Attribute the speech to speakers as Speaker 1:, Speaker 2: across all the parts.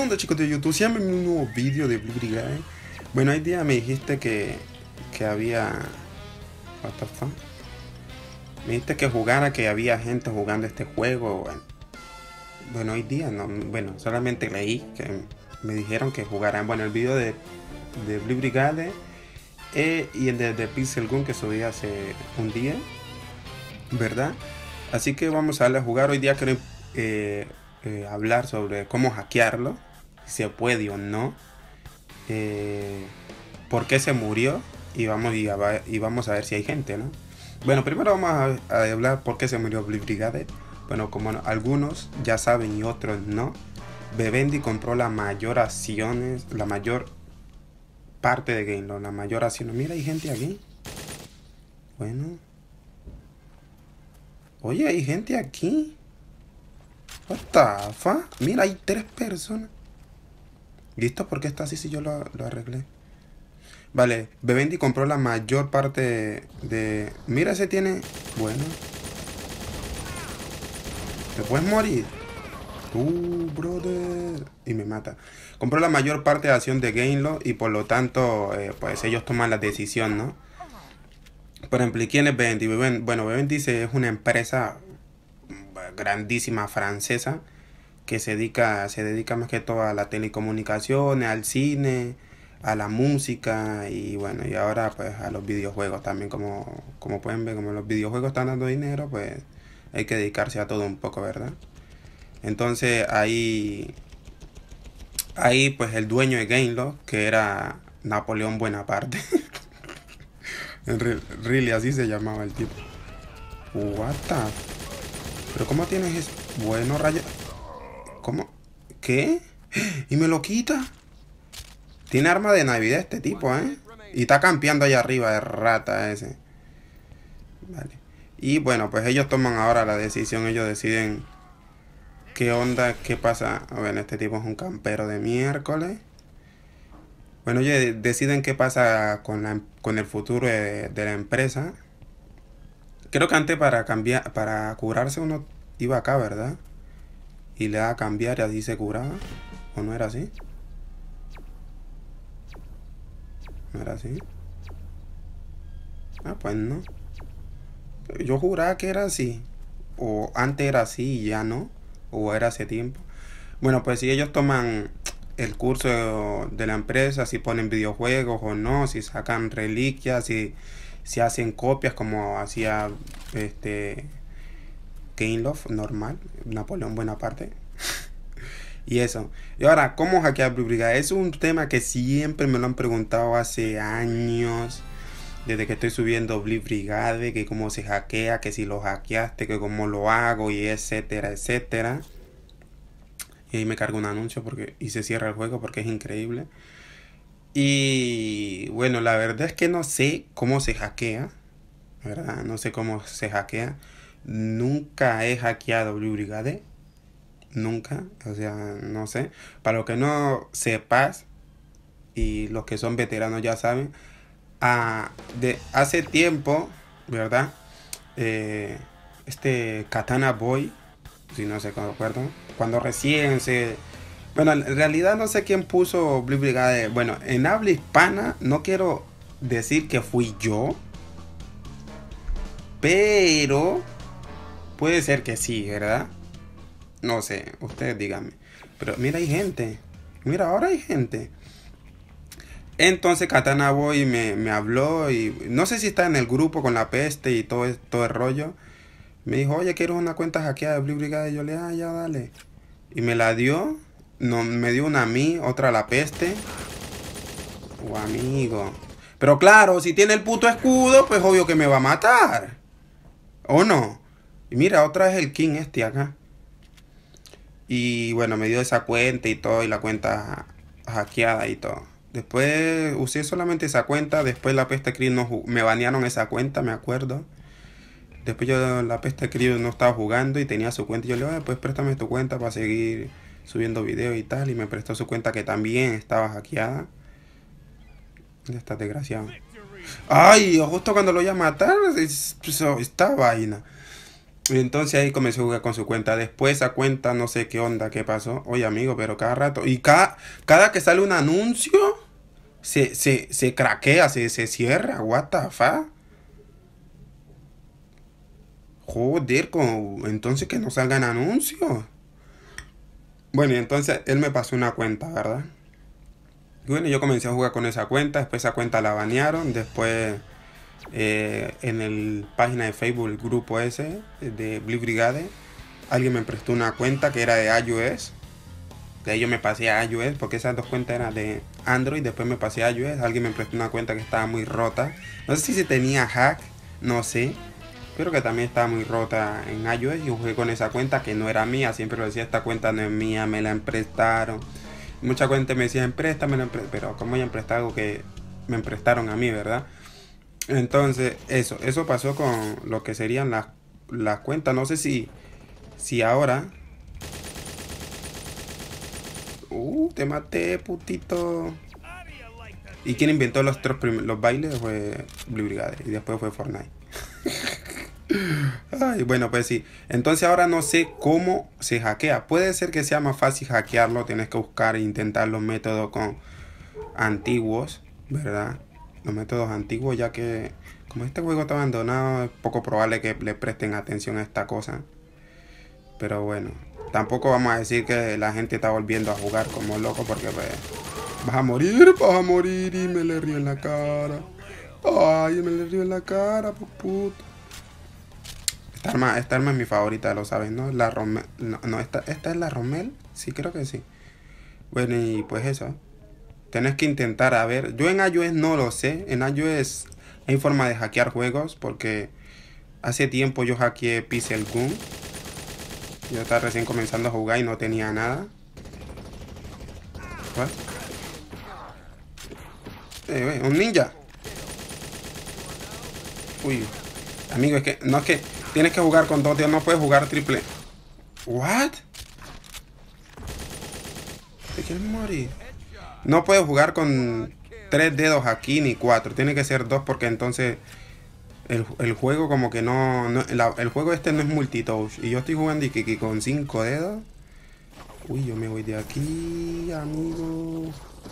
Speaker 1: onda, chicos de YouTube? Siempre un nuevo vídeo de Blue Brigade. Bueno, hoy día me dijiste que había... What the fuck? Me dijiste que jugara, que había gente jugando este juego. Bueno, hoy día no. Bueno, solamente leí que me dijeron que jugaran. Bueno, el vídeo de Blue Brigade y el de Pixel Gun que subí hace un día, ¿verdad? Así que vamos a darle a jugar. Hoy día quiero hablar sobre cómo hackearlo, si se puede o no, por qué se murió y vamos a ver si hay gente, ¿no? Bueno, primero vamos a hablar por qué se murió Blue Brigade. Bueno, como algunos ya saben y otros no, Vivendi compró la mayor parte de Gainlo, la mayor acción. Mira, hay gente aquí. Bueno. Oye, hay gente aquí. What the fuck? Mira, hay 3 personas. ¿Listo? ¿Por qué está así si yo lo arreglé? Vale, Vivendi compró la mayor parte de... Mira, ese tiene... Bueno. ¿Te puedes morir? Brother. Y me mata. Compró la mayor parte de acción de Gainlo y por lo tanto, pues ellos toman la decisión, ¿no? Por ejemplo, ¿quién es Vivendi? Bueno, Vivendi es una empresa grandísima francesa que se dedica más que todo a la telecomunicaciones, al cine, a la música y bueno, y ahora pues a los videojuegos también, como pueden ver, como los videojuegos están dando dinero, pues hay que dedicarse a todo un poco, ¿verdad? Entonces ahí pues el dueño de Gainlo, que era Napoleón Bonaparte, really así se llamaba el tipo. What the... Pero ¿cómo tienes eso? Bueno, rayo... ¿Cómo? ¿Qué? ¿Y me lo quita? Tiene arma de Navidad este tipo, ¿eh? Y está campeando allá arriba de rata ese. Vale. Y bueno, pues ellos toman ahora la decisión. Ellos deciden qué onda, qué pasa. Bueno, este tipo es un campero de miércoles. Bueno, ellos deciden qué pasa con el futuro de la empresa. Creo que antes para curarse uno iba acá, ¿verdad? Y le da a cambiar y así se curaba. ¿O no era así? ¿No era así? Ah, pues no. Yo juraba que era así. O antes era así y ya no. O era hace tiempo. Bueno, pues si ellos toman el curso de la empresa, si ponen videojuegos o no, si sacan reliquias, si hacen copias como hacía Gainlo normal, Napoleón Bonaparte. Y eso. Y ahora, ¿cómo hackear Blue Brigade? Es un tema que siempre me lo han preguntado hace años. Desde que estoy subiendo Blue Brigade, que cómo se hackea, que si lo hackeaste, que cómo lo hago, y etcétera, etcétera. Y ahí me cargo un anuncio y se cierra el juego porque es increíble. Y bueno, la verdad es que no sé cómo se hackea, ¿verdad? No sé cómo se hackea. Nunca he hackeado Blue Brigade. Nunca, o sea, no sé. Para los que no sepas y los que son veteranos ya saben, de hace tiempo, ¿verdad? Katana Boy, si no sé cómo acuerdo, cuando recién se... Bueno, en realidad no sé quién puso Blue Brigade. Bueno, en habla hispana no quiero decir que fui yo, pero puede ser que sí, ¿verdad? No sé, ustedes díganme. Pero mira, hay gente. Mira, ahora hay gente. Entonces Katana Boy me habló y no sé si está en el grupo con la peste y todo el rollo. Me dijo, oye, quiero una cuenta hackeada de Blue Brigade. Y yo le dije, ya, dale. Y me la dio. No, me dio una a mí, otra a la peste. Amigo. Pero claro, si tiene el puto escudo, pues obvio que me va a matar. ¿O no? Y mira, otra es el King acá. Y bueno, me dio esa cuenta y todo, y la cuenta hackeada y todo. Después usé solamente esa cuenta. Después la peste Creed me banearon esa cuenta, me acuerdo. Después yo la peste Creed no estaba jugando y tenía su cuenta. Y yo le dije, pues préstame tu cuenta para seguir subiendo videos y tal. Y me prestó su cuenta que también estaba hackeada. Ya está desgraciado. Ay, justo cuando lo iba a matar, esta vaina. Y entonces ahí comencé a jugar con su cuenta. Después esa cuenta, no sé qué onda, qué pasó. Oye, amigo, pero cada rato. Y cada que sale un anuncio, se craquea, se cierra. What the fuck? Joder, entonces que no salgan anuncios. Bueno, y entonces él me pasó una cuenta, ¿verdad? Y bueno, yo comencé a jugar con esa cuenta. Después esa cuenta la banearon. Después en el página de Facebook, el grupo ese de Blue Brigade, alguien me prestó una cuenta que era de iOS. De ahí yo me pasé a iOS porque esas dos cuentas eran de Android. Después me pasé a iOS. Alguien me prestó una cuenta que estaba muy rota. No sé si se tenía hack, no sé. Pero que también estaba muy rota en iOS. Y jugué con esa cuenta que no era mía. Siempre lo decía, esta cuenta no es mía, me la emprestaron. Mucha gente me decía, empréstame, pero como ya empresté algo que me emprestaron a mí, ¿verdad? Entonces, eso pasó con lo que serían las cuentas. No sé si ahora. Te maté, putito. ¿Y quién inventó los bailes? Fue Blue Brigade. Y después fue Fortnite. Ay, bueno, pues sí. Entonces ahora no sé cómo se hackea. Puede ser que sea más fácil hackearlo. Tienes que buscar e intentar los métodos antiguos, ¿verdad? Los métodos antiguos, ya que como este juego está abandonado, es poco probable que le presten atención a esta cosa. Pero bueno, tampoco vamos a decir que la gente está volviendo a jugar como loco, porque pues, vas a morir y me le río en la cara. Ay, me le río en la cara, puto. Esta arma es mi favorita, lo sabes, ¿no? La Rommel. No, esta es la Rommel. Sí, creo que sí. Bueno, y pues eso. Tenés que intentar, a ver. Yo en iOS no lo sé. En iOS hay forma de hackear juegos. Porque hace tiempo yo hackeé Pixel Gun. Yo estaba recién comenzando a jugar y no tenía nada. Un ninja. Uy. Amigo, es que no es que tienes que jugar con dos dedos, no puedes jugar triple. ¿What? ¿Te quieres morir? No puedes jugar con 3 dedos aquí ni 4. Tiene que ser 2 porque entonces el juego como que el juego este no es multitouch. Y yo estoy jugando y con 5 dedos. Uy, yo me voy de aquí, amigo.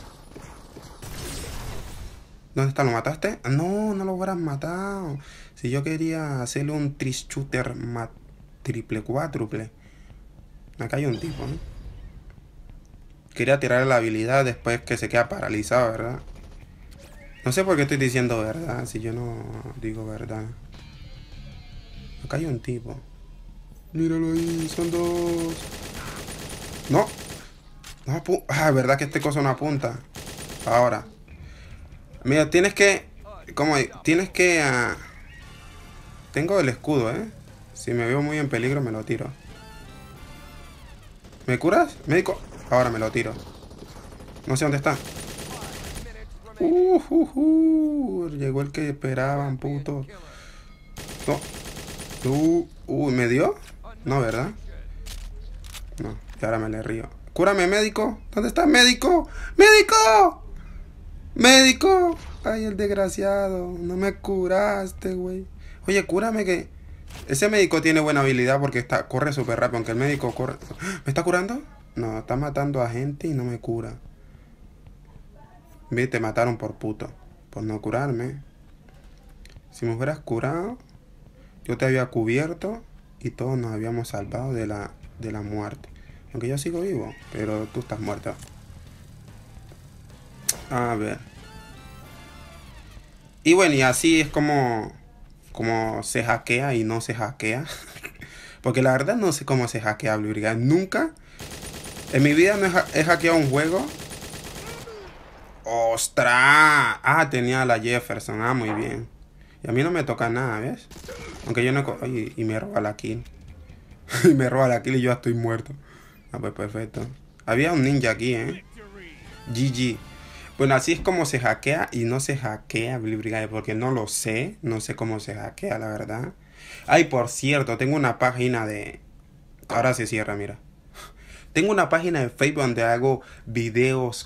Speaker 1: ¿Dónde está? ¿Lo mataste? No, no lo hubieras matado. Si yo quería hacerle un shooter triple, cuádruple. Acá hay un tipo, ¿no? Quería tirarle la habilidad después que se queda paralizado, ¿verdad? No sé por qué estoy diciendo verdad, si yo no digo verdad. Acá hay un tipo. Míralo ahí, son dos. No. No, verdad que este coso no apunta. Ahora. Mira, tienes que... ¿Cómo? Tienes que... Tengo el escudo, ¿eh? Si me veo muy en peligro me lo tiro. ¿Me curas? Médico. Ahora me lo tiro. No sé dónde está. Llegó el que esperaban, puto. No. ¿Me dio? No, ¿verdad? No, y ahora me le río. ¡Cúrame, médico! ¿Dónde está médico? ¡Médico! ¡Médico! Ay, el desgraciado. No me curaste, güey. Oye, cúrame que... Ese médico tiene buena habilidad porque corre súper rápido. Aunque el médico corre... ¿Me está curando? No, está matando a gente y no me cura. Te mataron por puto. Por no curarme. Si me hubieras curado, yo te había cubierto y todos nos habíamos salvado de la muerte. Aunque yo sigo vivo, pero tú estás muerto. A ver. Y bueno, y así es como se hackea y no se hackea. Porque la verdad no sé cómo se hackea Blue Brigade. Nunca en mi vida no he hackeado un juego. ¡Ostras! Ah, tenía la Jefferson. Ah, muy bien. Y a mí no me toca nada, ¿ves? Aunque yo no... y me roba la kill. Y me roba la kill y yo ya estoy muerto. Ah, pues perfecto. Había un ninja aquí, ¿eh? GG. Bueno, así es como se hackea y no se hackea Blue Brigade. Porque no lo sé. No sé cómo se hackea, la verdad. Ay, por cierto, tengo una página de... Ahora se cierra, mira. Tengo una página de Facebook donde hago videos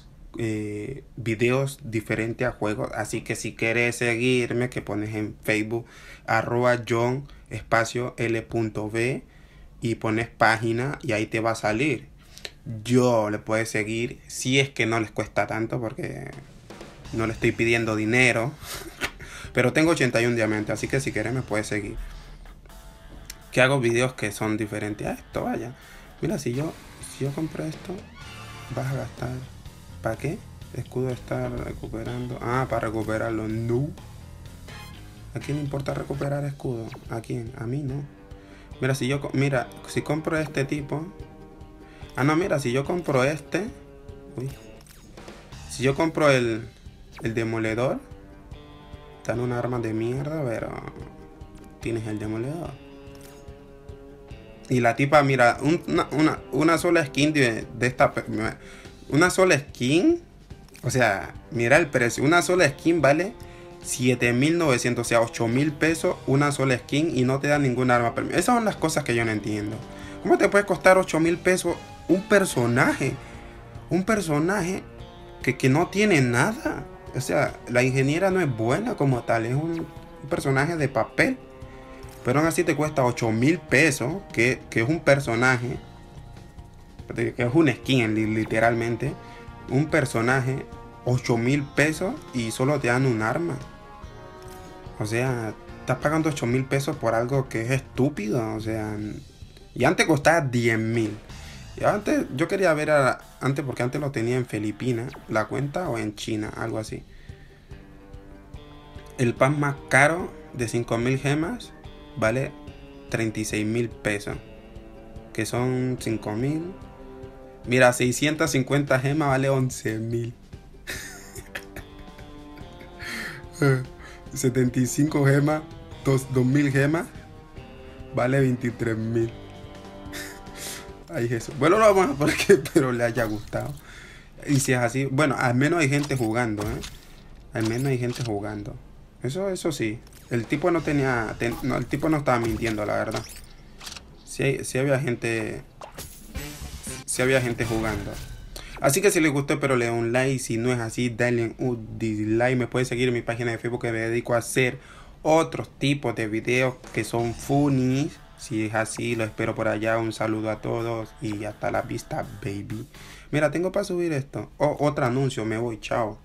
Speaker 1: diferentes a juegos. Así que si quieres seguirme, que pones en Facebook @John espacio L.B y pones página y ahí te va a salir. Yo le puedes seguir si es que no les cuesta tanto, porque no le estoy pidiendo dinero. Pero tengo 81 diamantes, así que si quieres me puedes seguir. Que hago videos que son diferentes a esto, vaya. Mira, si yo compro esto, vas a gastar. ¿Para qué? Escudo está recuperando. Ah, para recuperarlo. No. ¿A quién le importa recuperar escudo? ¿A quién? A mí no. Mira, si compro este tipo. Ah, no, mira, si yo compro este. Uy. Si yo compro el demoledor. Dan un arma de mierda, pero tienes el demoledor. Y la tipa, mira, una sola skin de esta. Una sola skin. O sea, mira el precio. Una sola skin vale 7.900, o sea, 8.000 pesos una sola skin y no te da ningún arma. Esas son las cosas que yo no entiendo. ¿Cómo te puede costar 8.000 pesos un personaje? Un personaje que no tiene nada. O sea, la ingeniera no es buena como tal. Es un personaje de papel. Pero aún así te cuesta 8.000 pesos. Que es un personaje. Que es un skin literalmente. Un personaje. 8.000 pesos. Y solo te dan un arma. O sea, estás pagando 8.000 pesos por algo que es estúpido. O sea, y antes costaba 10.000. Y antes, yo quería ver antes, porque antes lo tenía en Filipinas, la cuenta, o en China, algo así. El pan más caro de 5.000 gemas vale 36.000 pesos. Que son 5.000. Mira, 650 gemas vale 11.000. 75 gemas, 2.000 gemas, vale 23.000. Ay, eso. Bueno, no vamos a por qué, pero le haya gustado. Y si es así, bueno, al menos hay gente jugando, Al menos hay gente jugando. Eso sí. El tipo no tenía... no, el tipo no estaba mintiendo, la verdad. Sí había gente... Sí había gente jugando. Así que si les gustó, pero le den un like. Si no es así, dale un dislike. Me pueden seguir en mi página de Facebook, que me dedico a hacer otros tipos de videos que son funnies. Si es así, lo espero por allá. Un saludo a todos y hasta la vista, baby. Mira, tengo para subir esto. Otro anuncio, me voy, chao.